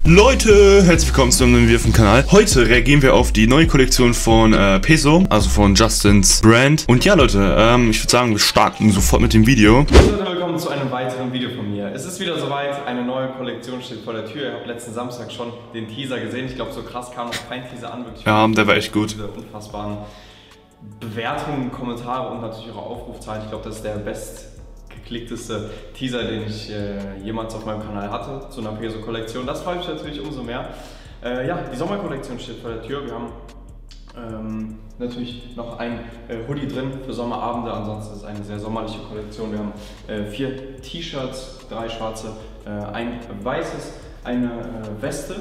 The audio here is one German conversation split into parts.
Leute, herzlich willkommen zu einem neuen Video auf dem Kanal. Heute reagieren wir auf die neue Kollektion von Peso, also von Justins Brand. Und ja Leute, ich würde sagen, wir starten sofort mit dem Video. Leute, willkommen zu einem weiteren Video von mir. Es ist wieder soweit, eine neue Kollektion steht vor der Tür. Ihr habt letzten Samstag schon den Teaser gesehen. Ich glaube, so krass kam noch kein Teaser an. Wirklich ja, der war echt gut. Diese unfassbaren Bewertungen, Kommentare und natürlich eure Aufrufzahlen. Ich glaube, das ist der bestgeklickteste Teaser, den ich jemals auf meinem Kanal hatte zu einer Peso-Kollektion. Das freut mich natürlich umso mehr. Ja, die Sommerkollektion steht vor der Tür. Wir haben natürlich noch ein Hoodie drin für Sommerabende. Ansonsten ist es eine sehr sommerliche Kollektion. Wir haben 4 T-Shirts, 3 schwarze, ein weißes, eine Weste,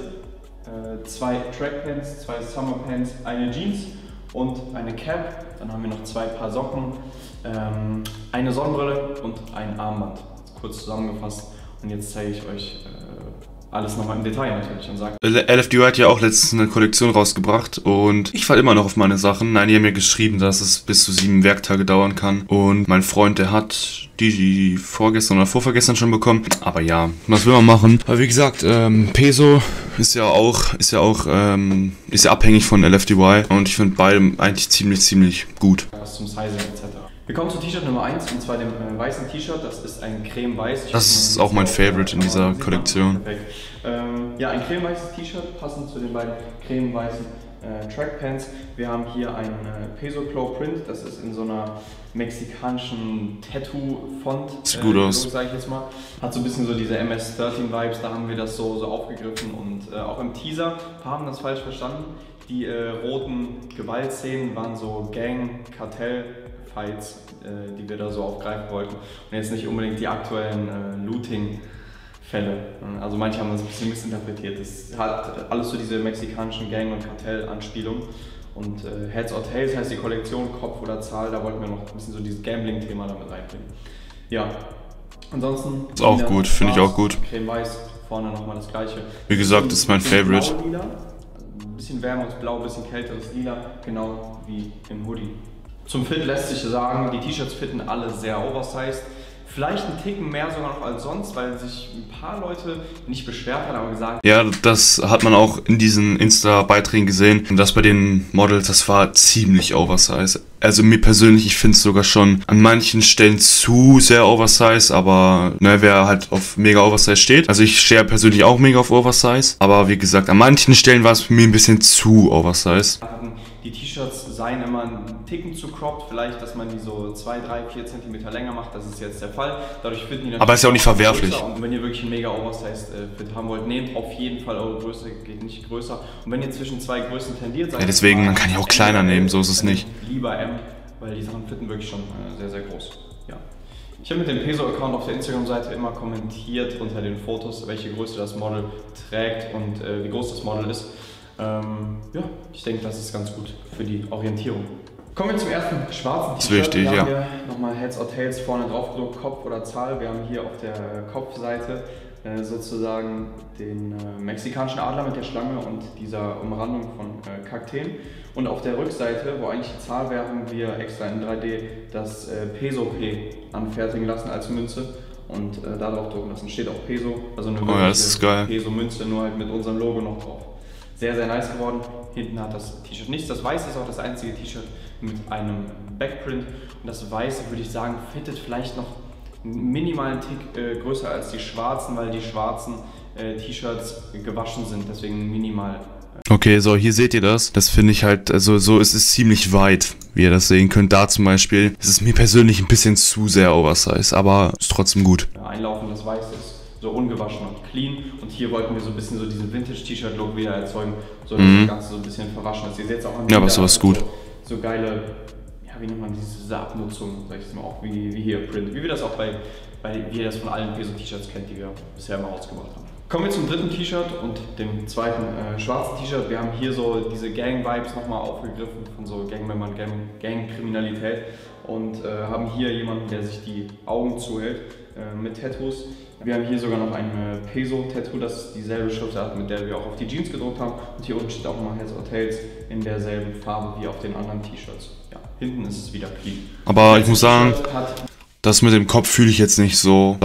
2 Trackpants, 2 Summerpants, eine Jeans und eine Cap. Dann haben wir noch 2 Paar Socken, eine Sonnenbrille und ein Armband. Kurz zusammengefasst. Und jetzt zeige ich euch alles nochmal im Detail natürlich und sage. LFDY hat ja auch letztens eine Kollektion rausgebracht und ich falle immer noch auf meine Sachen. Nein, die haben mir geschrieben, dass es bis zu 7 Werktage dauern kann. Und mein Freund, der hat die vorgestern oder vorvergestern schon bekommen. Aber ja, was will man machen? Aber wie gesagt, Peso ist ja abhängig von LFDY und ich finde beide eigentlich ziemlich gut. Was zum Sizing etc. Wir kommen zu T-Shirt Nummer 1 und zwar dem weißen T-Shirt. Das ist ein creme-weiß. Das ist auch mein Favorite in dieser Kollektion. Perfekt. Ja, ein creme-weißes T-Shirt, passend zu den beiden creme-weißen Trackpants. Wir haben hier ein Peso Claw Print. Das ist in so einer mexikanischen Tattoo-Font. Sieht gut aus. Sag ich jetzt mal. Hat so ein bisschen so diese MS-13-Vibes. Da haben wir das so aufgegriffen und auch im Teaser. Ein paar haben das falsch verstanden. Die roten Gewaltszenen waren so Gang-Kartell-Fights, die wir da so aufgreifen wollten. Und jetzt nicht unbedingt die aktuellen Looting-Fälle. Also manche haben das ein bisschen missinterpretiert. Es hat alles so diese mexikanischen Gang- und Kartell-Anspielungen. Und Heads or Tails heißt die Kollektion, Kopf oder Zahl, da wollten wir noch ein bisschen so dieses Gambling-Thema damit reinbringen. Ja, ansonsten... Ist auch gut, finde ich auch gut. Creme-weiß, vorne nochmal das gleiche. Wie gesagt, das ist mein Favorite. Ein bisschen wärmeres Blau, ein bisschen kälteres Lila, genau wie im Hoodie. Zum Fit lässt sich sagen, die T-Shirts fitten alle sehr oversized. Vielleicht einen Ticken mehr sogar noch als sonst, weil sich ein paar Leute nicht beschwert haben, aber gesagt... Ja, das hat man auch in diesen Insta-Beiträgen gesehen. Und das bei den Models, das war ziemlich oversized. Also mir persönlich, ich finde es sogar schon an manchen Stellen zu sehr oversized, aber ne, wer halt auf mega oversized steht. Also ich stehe persönlich auch mega auf oversized, aber wie gesagt, an manchen Stellen war es mir ein bisschen zu oversized. Die T-Shirts seien immer einen Ticken zu cropped, vielleicht, dass man die so 2, 3, 4 cm länger macht, das ist jetzt der Fall. Dadurch finden die natürlich. Aber ist ja auch nicht verwerflich. Und wenn ihr wirklich einen mega oversized Fit haben wollt, nehmt auf jeden Fall eure Größe, geht nicht größer. Und wenn ihr zwischen 2 Größen tendiert seid, ja, deswegen, man kann ja auch kleiner nehmen, so ist es nicht. Lieber M, weil die Sachen fitten wirklich schon sehr groß. Ja. Ich habe mit dem Peso-Account auf der Instagram-Seite immer kommentiert unter den Fotos, welche Größe das Model trägt und wie groß das Model ist. Ja, ich denke, das ist ganz gut für die Orientierung. Kommen wir zum ersten schwarzen T-Shirt. Das ist wichtig, ja. Hier nochmal Heads or Tails vorne drauf gedruckt, Kopf oder Zahl. Wir haben hier auf der Kopfseite sozusagen den mexikanischen Adler mit der Schlange und dieser Umrandung von Kakteen. Und auf der Rückseite, wo eigentlich die Zahl wäre, haben wir extra in 3D das Peso P anfertigen lassen als Münze. Und da drauf drucken lassen. Steht auch Peso, also eine Peso-Münze, nur halt mit unserem Logo noch drauf. Sehr nice geworden. Hinten hat das T-Shirt nichts. Das Weiße ist auch das einzige T-Shirt mit einem Backprint. Und das Weiße, würde ich sagen, fittet vielleicht noch minimal einen Tick größer als die schwarzen, weil die schwarzen T-Shirts gewaschen sind. Deswegen minimal. Okay, so hier seht ihr das. Das finde ich halt, also so es ist ziemlich weit, wie ihr das sehen könnt. Da zum Beispiel, es ist mir persönlich ein bisschen zu sehr oversized, aber ist trotzdem gut. Einlaufen, das Weiße ist so ungewaschen und clean. Und hier wollten wir so ein bisschen so diesen Vintage-T-Shirt-Look wieder erzeugen, so dass das Ganze so ein bisschen verwaschen ist. Ihr seht es auch an ja, aber sowas ist gut. So geile, ja, wie nennt man diese Abnutzung, sag ich jetzt mal, auch wie hier Print. Wie wir das auch wie ihr das von allen Peso-T-Shirts kennt, die wir bisher mal rausgebracht haben. Kommen wir zum dritten T-Shirt und dem zweiten schwarzen T-Shirt. Wir haben hier so diese Gang-Vibes nochmal aufgegriffen von so Gangmembern, Gang-Kriminalität und haben hier jemanden, der sich die Augen zuhält mit Tattoos. Wir haben hier sogar noch ein Peso-Tattoo, das ist dieselbe Schriftart, mit der wir auch auf die Jeans gedruckt haben. Und hier unten steht auch mal Heads or Tails in derselben Farbe wie auf den anderen T-Shirts. Ja, hinten ist es wieder clean. Aber ich muss sagen, das mit dem Kopf fühle ich jetzt nicht so. Da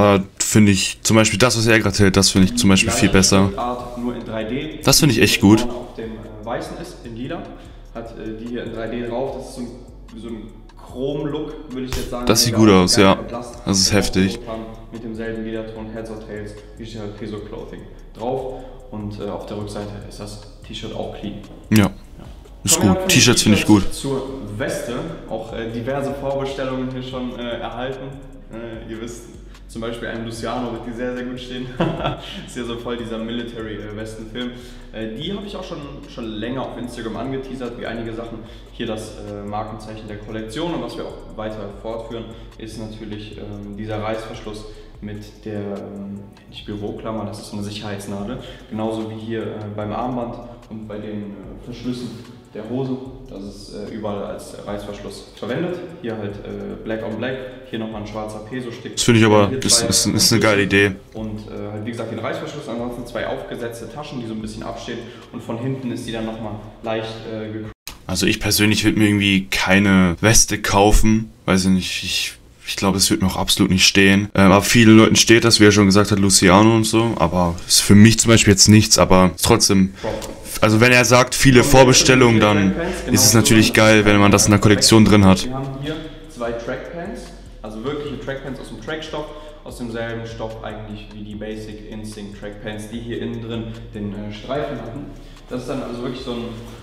finde ich, zum Beispiel das, was er gerade hält, das finde ich zum Beispiel viel besser. Nur in 3D. Das finde ich echt gut. Auf dem weißen ist, in lila, hat die hier in 3D drauf, das ist so ein Chrom-Look, würde ich jetzt sagen. Das sieht gut aus, ja. Das ist heftig. Mit demselben Lederton, Heads or Tails, wie steht halt Peso Clothing drauf. Und auf der Rückseite ist das T-Shirt auch clean. Ja. Ist gut. T-Shirts finde ich gut. Zur Weste, auch diverse Vorbestellungen hier schon erhalten. Ihr wisst, zum Beispiel einem Luciano wird die sehr, sehr gut stehen. Ist ja so voll dieser Military-Westen-Film. Die habe ich auch schon länger auf Instagram angeteasert, wie einige Sachen. Hier das Markenzeichen der Kollektion, und was wir auch weiter fortführen, ist natürlich dieser Reißverschluss mit der, nicht Büroklammer, das ist so eine Sicherheitsnadel. Genauso wie hier beim Armband und bei den Verschlüssen der Hose. Das ist überall als Reißverschluss verwendet. Hier halt Black on Black, hier nochmal ein schwarzer Peso-Stick. Das finde ich aber, ist eine geile Idee. Und halt wie gesagt den Reißverschluss, ansonsten zwei aufgesetzte Taschen, die so ein bisschen abstehen, und von hinten ist die dann nochmal leicht gekrümmt. Also ich persönlich würde mir irgendwie keine Weste kaufen, weiß ich nicht, ich glaube, es wird mir auch absolut nicht stehen. Aber vielen Leuten steht das, wie er schon gesagt hat, Luciano und so. Aber ist für mich zum Beispiel jetzt nichts, aber trotzdem. Also wenn er sagt, viele Vorbestellungen, dann ist es natürlich geil, wenn man das in der Kollektion drin hat. Wir haben hier zwei Trackpants, also wirkliche Trackpants aus dem Trackstoff, aus demselben Stoff eigentlich wie die Basic Instinct Trackpants, die hier innen drin den Streifen hatten. Das ist dann also wirklich so ein,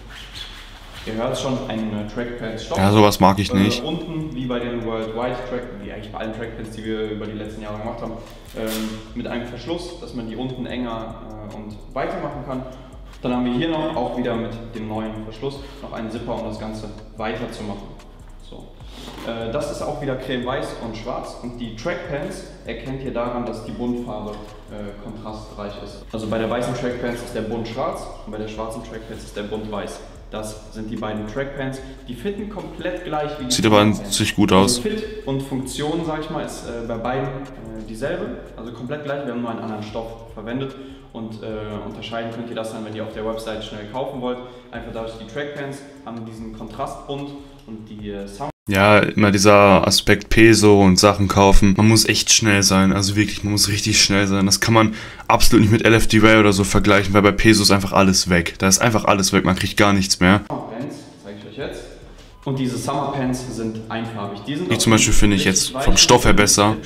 ihr hört schon, ein Trackpants-Stoff. Ja, sowas mag ich nicht. Unten, wie bei den Worldwide Trackpants, wie eigentlich bei allen Trackpants, die wir über die letzten Jahre gemacht haben, mit einem Verschluss, dass man die unten enger und weiter machen kann. Dann haben wir hier noch, auch wieder mit dem neuen Verschluss, noch einen Zipper, um das Ganze weiter zu machen. So. Das ist auch wieder creme-weiß und schwarz, und die Trackpants erkennt ihr daran, dass die Buntfarbe kontrastreich ist. Also bei der weißen Trackpants ist der Bund schwarz und bei der schwarzen Trackpants ist der Bund weiß. Das sind die beiden Trackpants. Die fitten komplett gleich wie die Sieht aber an sich gut aus. Also Fit und Funktion, sag ich mal, ist bei beiden dieselbe. Also komplett gleich. Wir haben nur einen anderen Stoff verwendet. Und unterscheiden könnt ihr das dann, wenn ihr auf der Website schnell kaufen wollt. Einfach dadurch, die Trackpants haben diesen Kontrastbund und die Sound. Ja, immer dieser Aspekt Peso und Sachen kaufen. Man muss echt schnell sein, also wirklich, man muss richtig schnell sein. Das kann man absolut nicht mit LFD-Way oder so vergleichen, weil bei Peso ist einfach alles weg. Da ist einfach alles weg, man kriegt gar nichts mehr. Summerpants zeige ich euch jetzt. Und diese Summerpants sind einfarbig. Die zum Beispiel finde ich jetzt vom Stoff her besser.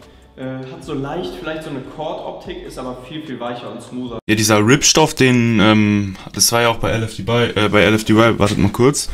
Hat so leicht vielleicht so eine Cord-Optik, ist aber viel, viel weicher und smoother. Ja, dieser Ripstoff, den, das war ja auch bei LFD-Y, wartet mal kurz.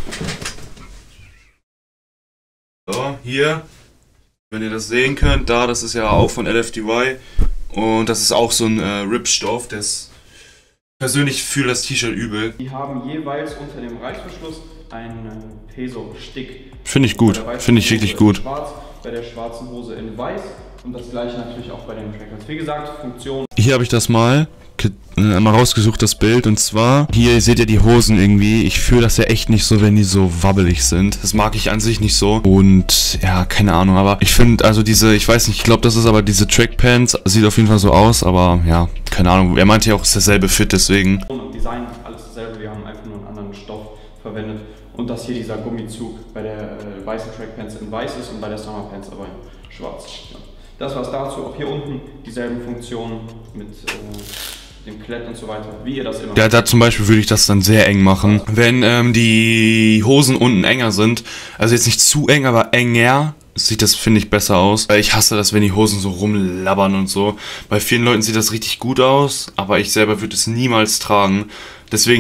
So, hier, wenn ihr das sehen könnt, das ist ja auch von LFDY, und das ist auch so ein Ripstoff, das persönlich fühle das T-Shirt übel. Die haben jeweils unter dem Reißverschluss einen Peso-Stick. Finde ich gut, finde ich wirklich gut. Schwarz, bei der schwarzen Hose in weiß, und das gleiche natürlich auch bei den Trackers. Wie gesagt, Funktion. Hier habe ich das mal rausgesucht, das Bild, und zwar, hier seht ihr die Hosen irgendwie, ich fühle das ja echt nicht so, wenn die so wabbelig sind. Das mag ich an sich nicht so, und ja, keine Ahnung, aber ich finde, also ich weiß nicht, ich glaube, das ist aber diese Trackpants, sieht auf jeden Fall so aus, aber ja, keine Ahnung, er meinte ja auch, es ist derselbe Fit, deswegen. Und Design, alles dasselbe, wir haben einfach nur einen anderen Stoff verwendet, und dass hier dieser Gummizug bei der weißen Trackpants in weiß ist und bei der Summerpants aber in schwarz. Ja. Das war's dazu, auch hier unten dieselben Funktionen mit dem Klett und so weiter, wie ihr das immer. Ja, da zum Beispiel würde ich das dann sehr eng machen. Wenn die Hosen unten enger sind, also jetzt nicht zu eng, aber enger, sieht das, finde ich, besser aus. Ich hasse das, wenn die Hosen so rumlabbern und so. Bei vielen Leuten sieht das richtig gut aus, aber ich selber würde es niemals tragen. Deswegen,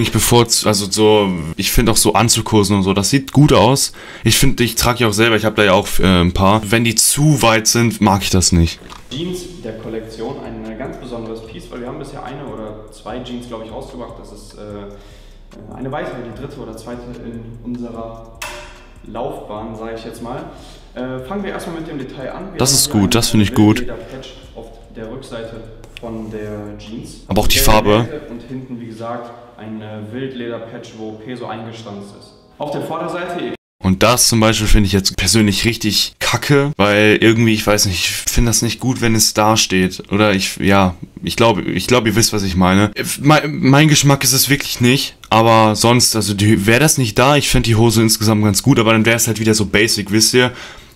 ich finde auch so Anzughosen und so, das sieht gut aus. Ich trage ja auch selber, ich habe da ja auch ein paar. Wenn die zu weit sind, mag ich das nicht. Jeans der Kollektion, ein ganz besonderes Piece, weil wir haben bisher eine oder zwei Jeans, glaube ich, rausgebracht. Das ist eine weitere, die dritte oder zweite in unserer Laufbahn, sage ich jetzt mal. Fangen wir erstmal mit dem Detail an. Das ist gut, das finde ich gut. Patch auf der Rückseite von der Jeans. Aber auch die Farbe. Und hinten, wie gesagt, ein Wildleder-Patch, wo Peso eingestanzt ist. Auf der Vorderseite. Und das zum Beispiel finde ich jetzt persönlich richtig kacke, weil irgendwie, ich weiß nicht, ich finde das nicht gut, wenn es da steht. Oder ich glaube, ihr wisst, was ich meine. Mein Geschmack ist es wirklich nicht, aber sonst, also wäre das nicht da, ich finde die Hose insgesamt ganz gut, aber dann wäre es halt wieder so basic, wisst ihr?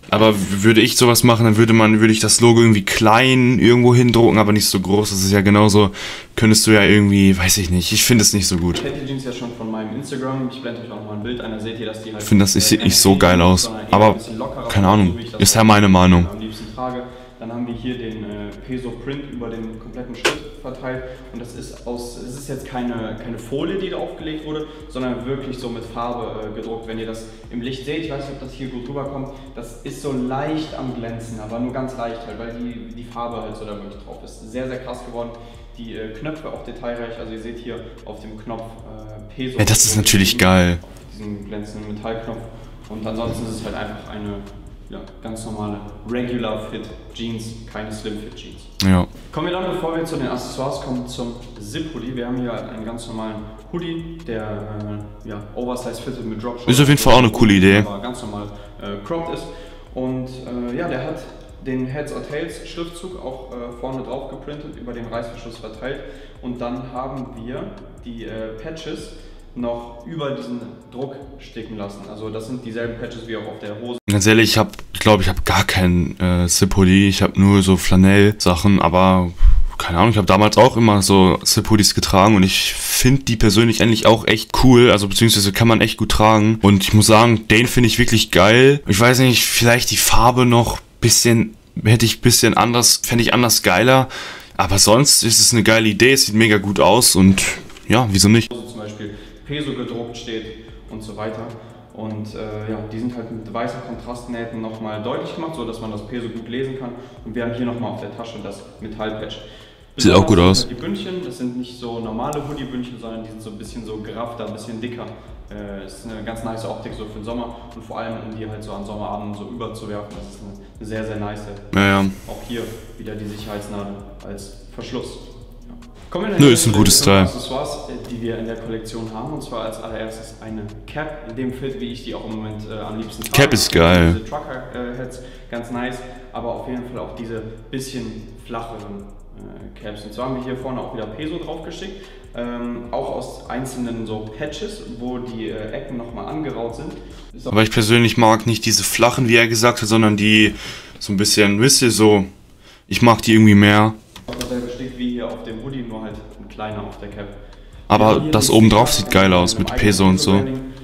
Aber würde ich sowas machen, dann würde ich das Logo irgendwie klein irgendwo hindrucken, aber nicht so groß. Das ist ja genauso, könntest du ja irgendwie, weiß ich nicht, ich finde es nicht so gut. Ich kenne die Jeans ja schon von meinem Instagram, ich blende euch auch mal ein Bild ein, da seht ihr, dass die halt... Ich finde, das sieht nicht so geil aus, aber keine Ahnung, ist ja meine Meinung. Am liebsten trage. Dann haben wir hier den Peso Print über den kompletten Schritt verteilt und das ist es ist jetzt keine Folie, die da aufgelegt wurde, sondern wirklich so mit Farbe gedruckt. Wenn ihr das im Licht seht, ich weiß nicht, ob das hier gut rüberkommt, das ist so leicht am Glänzen, aber nur ganz leicht halt, weil die Farbe halt so da wirklich drauf ist. Sehr, sehr krass geworden. Die Knöpfe auch detailreich, also ihr seht hier auf dem Knopf Peso. Ja, das ist natürlich geil. Diesen glänzenden Metallknopf und ansonsten ist es halt einfach eine ganz normale Regular Fit Jeans, keine Slim Fit Jeans. Ja. Kommen wir dann, bevor wir zu den Accessoires kommen, zum Zip Hoodie. Wir haben hier einen ganz normalen Hoodie, der Oversize fitted mit Drop. Ist auf jeden Fall auch eine coole Idee. Aber ganz normal cropped ist. Und der hat den Heads or Tails Schriftzug auch vorne drauf geprintet, über den Reißverschluss verteilt. Und dann haben wir die Patches noch über diesen Druck sticken lassen. Also das sind dieselben Patches wie auch auf der Hose. Ganz ehrlich, ich glaube, ich habe gar keinen Zip-Hoodie. Ich habe nur so Flanell-Sachen, aber keine Ahnung, ich habe damals auch immer so Zip-Hoodies getragen und ich finde die persönlich eigentlich auch echt cool, also beziehungsweise kann man echt gut tragen. Und ich muss sagen, den finde ich wirklich geil. Ich weiß nicht, vielleicht die Farbe noch fände ich anders geiler. Aber sonst ist es eine geile Idee, es sieht mega gut aus und ja, wieso nicht? Zum Beispiel Peso gedruckt steht und so weiter. Und die sind halt mit weißen Kontrastnähten nochmal deutlich gemacht, so dass man das Peso gut lesen kann. Und wir haben hier nochmal auf der Tasche das Metallpatch. Sieht auch gut aus. Die Bündchen, das sind nicht so normale Hoodie-Bündchen, sondern die sind so ein bisschen so geraffter, ein bisschen dicker. Ist eine ganz nice Optik so für den Sommer und vor allem, um die halt so an Sommerabend so überzuwerfen. Das ist eine sehr, sehr nice. Ja. Auch hier wieder die Sicherheitsnadel als Verschluss. Kommen wir ist ein gutes Teil. Accessoires, die wir in der Kollektion haben, und zwar als allererstes eine Cap, in dem Fit, wie ich die auch im Moment am liebsten trage. Cap ist geil. Diese Trucker-Heads, ganz nice, aber auf jeden Fall auch diese bisschen flacheren Caps. Und zwar haben wir hier vorne auch wieder Peso draufgeschickt, auch aus einzelnen so Patches, wo die Ecken nochmal angeraut sind. Aber ich persönlich mag nicht diese flachen, wie er gesagt hat, sondern die so ein bisschen, wisst ihr, so, ich mag die irgendwie mehr. Dasselbe Stück wie hier auf dem Hoodie, nur halt ein kleiner auf der Cap. Aber das oben drauf sieht geil aus mit Peso und so.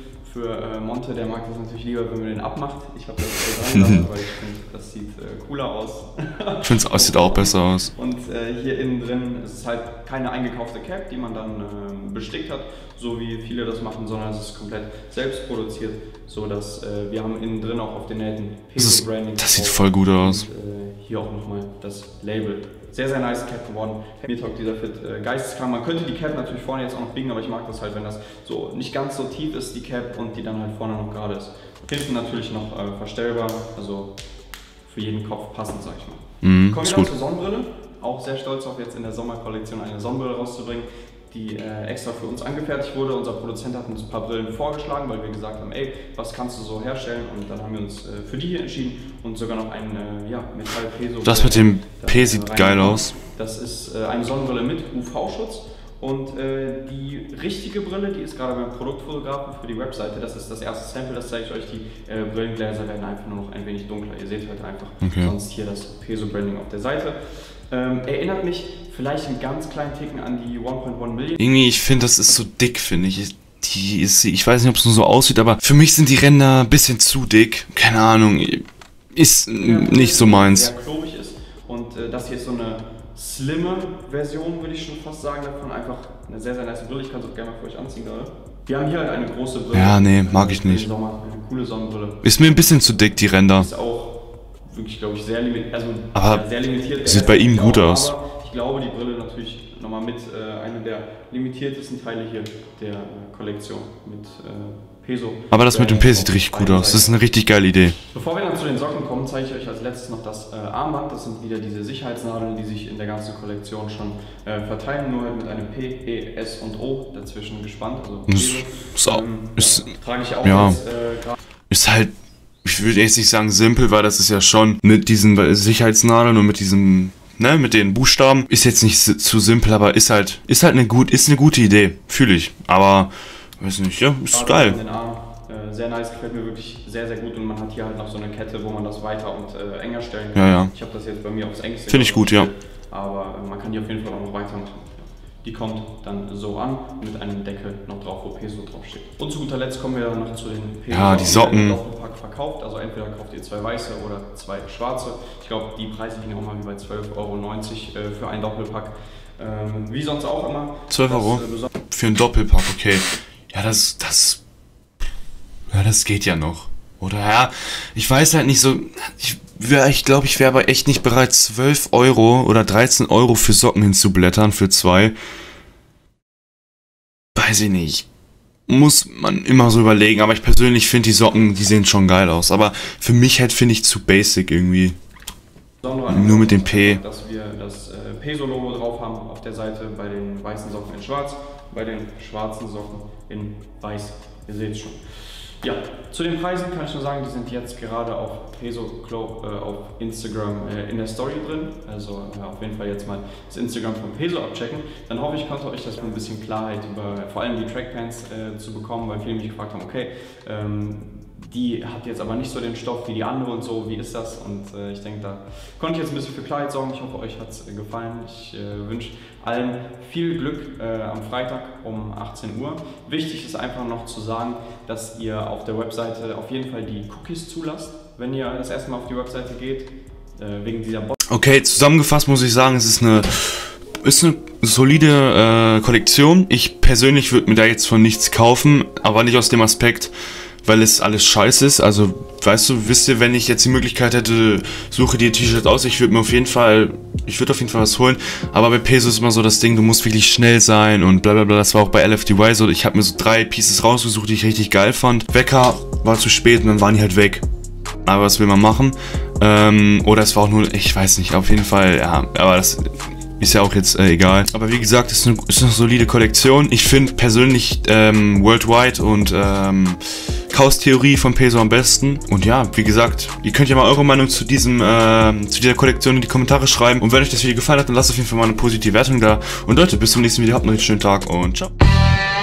Für Monte, der mag das natürlich lieber, wenn man den abmacht. Ich habe das dran, weil ich finde, das sieht cooler aus. Ich finde, es sieht auch besser aus. Und hier innen drin ist es halt keine eingekaufte Cap, die man dann bestickt hat, so wie viele das machen, sondern es ist komplett selbst produziert, so dass wir haben innen drin auch auf den Nähten Peso Branding. Das sieht voll gut aus. Und hier auch nochmal das Label. Sehr, sehr nice Cap geworden. Mir taugt dieser Fit geisteskrank. Man könnte die Cap natürlich vorne jetzt auch noch biegen, aber ich mag das halt, wenn das so nicht ganz so tief ist, die Cap, und die dann halt vorne noch gerade ist. Hinten natürlich noch verstellbar, also für jeden Kopf passend, sag ich mal. Kommen wir dann zur Sonnenbrille. Auch sehr stolz auf, jetzt in der Sommerkollektion eine Sonnenbrille rauszubringen, die extra für uns angefertigt wurde. Unser Produzent hat uns ein paar Brillen vorgeschlagen, weil wir gesagt haben, ey, was kannst du so herstellen? Und dann haben wir uns für die hier entschieden und sogar noch ein Metall-Peso. Das mit dem P sieht geil aus. Das ist eine Sonnenbrille mit UV-Schutz. Und die richtige Brille, die ist gerade beim Produktfotografen für die Webseite. Das ist das erste Sample, das zeige ich euch. Die Brillengläser werden einfach nur noch ein wenig dunkler. Ihr seht halt einfach sonst hier das Peso-Branding auf der Seite. Erinnert mich vielleicht einen ganz kleinen Ticken an die 1.1 Million. Irgendwie, ich finde, das ist so dick, finde ich. Ich weiß nicht, ob es nur so aussieht, aber für mich sind die Ränder ein bisschen zu dick. Keine Ahnung, ist nicht so meins. Sehr klobig ist. Und das hier ist so eine slimme Version, würde ich schon fast sagen, davon. Einfach eine sehr, sehr nice Brille. Ich kann es auch gerne mal für euch anziehen gerade. Wir haben hier halt eine große Brille. Ja, nee, mag ich nicht. Eine coole Sonnenbrille. Ist mir ein bisschen zu dick, die Ränder. Ist auch wirklich, glaube ich, sehr limitiert. Also, aber sehr limitiert. Sieht bei ihm gut aus. Aber ich glaube, die Brille natürlich nochmal mit einer der limitiertesten Teile hier der Kollektion mit Peso. Aber das mit dem P sieht richtig gut aus. Das ist eine richtig geile Idee. Bevor wir dann zu den Socken kommen, zeige ich euch als letztes noch das Armband. Das sind wieder diese Sicherheitsnadeln, die sich in der ganzen Kollektion schon verteilen, nur halt mit einem P, E, S und O dazwischen gespannt. Also trage ich auch jetzt gerade. Ist halt, ich würde jetzt nicht sagen simpel, weil das ist ja schon mit diesen Sicherheitsnadeln und mit diesem, ne, mit den Buchstaben, ist jetzt nicht zu simpel, aber ist eine gute Idee, fühle ich. Aber weiß nicht, ja, ist geil. Den Arm Sehr nice, gefällt mir wirklich sehr, sehr gut und man hat hier halt noch so eine Kette, wo man das weiter und enger stellen kann. Ja. Ich habe das jetzt bei mir aufs engste. Finde ich gut, ja. Aber man kann die auf jeden Fall auch noch weitermachen. Die kommt dann so an, mit einem Deckel noch drauf, wo Peso draufsteht. Und zu guter Letzt kommen wir dann noch zu den Peso. Ja, die Socken. Die Doppelpack verkauft, also entweder kauft ihr 2 weiße oder 2 schwarze. Ich glaube, die Preise liegen auch mal wie bei 12,90 € für einen Doppelpack. Wie sonst auch immer. 12 Euro für einen Doppelpack, okay. Ja, das geht ja noch. Oder ja, ich weiß halt nicht so, ich glaube, ich wäre aber echt nicht bereit, 12 Euro oder 13 Euro für Socken hinzublättern, für 2. Weiß ich nicht. Muss man immer so überlegen, aber ich persönlich finde die Socken, die sehen schon geil aus. Aber für mich halt finde ich zu basic irgendwie. Nur mit dem P. Dass wir das Peso-Logo drauf haben auf der Seite, bei den weißen Socken in schwarz, bei den schwarzen Socken in weiß. Ihr seht es schon. Ja, zu den Preisen kann ich nur sagen, die sind jetzt gerade auf Peso Club auf Instagram in der Story drin. Also auf jeden Fall jetzt mal das Instagram von Peso abchecken. Dann hoffe ich, konnte euch das ein bisschen Klarheit über vor allem die Trackpants zu bekommen, weil viele mich gefragt haben, okay, die hat jetzt aber nicht so den Stoff wie die andere und so, wie ist das? Und ich denke, da konnte ich jetzt ein bisschen für Klarheit sorgen. Ich hoffe, euch hat es gefallen. Ich wünsche allen viel Glück am Freitag um 18 Uhr. Wichtig ist einfach noch zu sagen, dass ihr auf der Webseite auf jeden Fall die Cookies zulasst, wenn ihr das erste Mal auf die Webseite geht, wegen dieser Bot. Okay, zusammengefasst muss ich sagen, es ist eine solide Kollektion. Ich persönlich würde mir da jetzt von nichts kaufen, aber nicht aus dem Aspekt, weil es alles scheiße ist. Also, weißt du, wisst ihr, wenn ich jetzt die Möglichkeit hätte, suche dir T-Shirt aus, ich würde auf jeden Fall was holen. Aber bei Peso ist immer so das Ding, du musst wirklich schnell sein und bla bla bla. Das war auch bei LFDY so. Ich habe mir so 3 Pieces rausgesucht, die ich richtig geil fand. Wecker war zu spät und dann waren die halt weg. Aber was will man machen? Oder es war auch nur, ich weiß nicht, auf jeden Fall, ja, aber das ist ja auch jetzt egal. Aber wie gesagt, es ist eine solide Kollektion. Ich finde persönlich Worldwide und Chaos-Theorie von Peso am besten. Und ja, wie gesagt, ihr könnt ja mal eure Meinung zu dieser Kollektion in die Kommentare schreiben. Und wenn euch das Video gefallen hat, dann lasst auf jeden Fall mal eine positive Wertung da. Und Leute, bis zum nächsten Video. Habt noch einen schönen Tag und ciao.